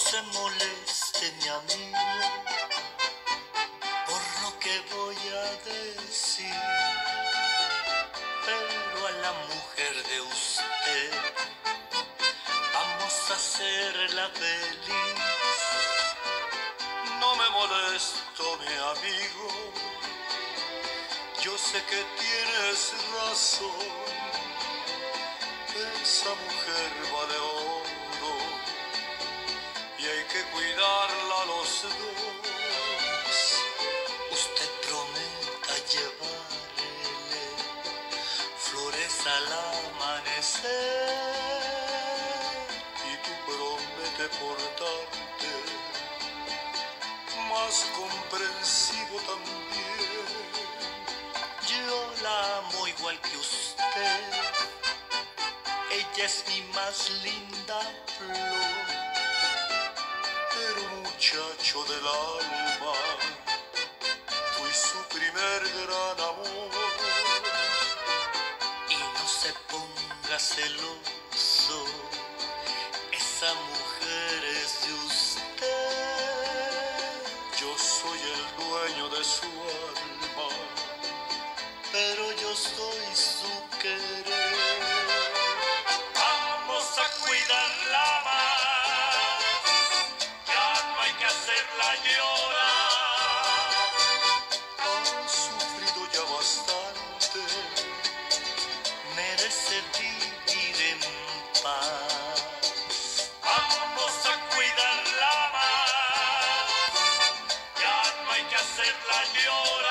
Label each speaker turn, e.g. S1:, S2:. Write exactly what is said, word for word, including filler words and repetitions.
S1: se moleste mi amigo por lo que voy a decir, pero a la mujer de usted vamos a hacerla feliz. No me molesto, mi amigo, yo sé que tienes razón. Esa mujer vale oro y hay que cuidarla los dos. Usted prometa llevarle flores al amanecer y tú promete portarte más comprensivo también. Yo la amo igual que usted, ella es mi más linda flor, pero muchacho del alma, fui su primer gran amor. Y no se ponga celoso, esa mujer es de usted. Yo soy el dueño de su alma, pero yo soy su querer. Vamos a cuidarla más, ya no hay que hacerla llorar. Ha sufrido ya bastante, merece vivir en paz. Vamos a cuidarla más, ya no hay que hacerla llorar.